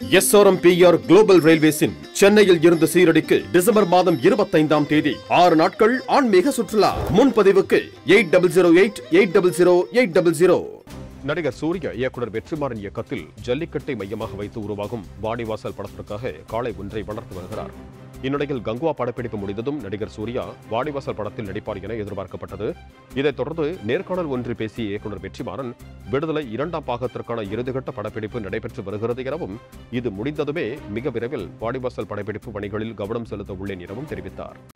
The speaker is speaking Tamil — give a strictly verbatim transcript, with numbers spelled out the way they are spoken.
S R M P R global ரயில்வேஸின் சென்னையில் இருந்து சீரடிக்கு டிசம்பர் மாதம் இருபத்தைந்தாம் தேதி ஆறு நாட்கள் ஆன்மீக சுற்றுலா. முன்பதிவுக்கு eight double zero eight eight double zero eight double zero. நடிகர் சூர்யா இயக்குனர் வெற்றிமாறன் இயக்கத்தில் ஜல்லிக்கட்டை மையமாக வைத்து உருவாகும் வாடிவாசல் படத்திற்காக காளை ஒன்றை வளர்த்து வருகிறார். இந்நிலையில் கங்குவா படப்பிடிப்பு முடிந்ததும் நடிகர் சூர்யா வாடிவாசல் படத்தில் நடிப்பார் என எதிர்பார்க்கப்பட்டது. இதைத் தொடர்ந்து நேர்காணல் ஒன்று பேசிய இயக்குனர் வெற்றிமாறன் விடுதலை இரண்டாம் பாகத்திற்கான இறுதிக்கட்ட படப்பிடிப்பு நடைபெற்று வருகிறது எனவும் இது முடிந்ததுமே மிக விரைவில் வாடிவாசல் படப்பிடிப்பு பணிகளில் கவனம் செலுத்த உள்ளேன் எனவும் தெரிவித்தார்.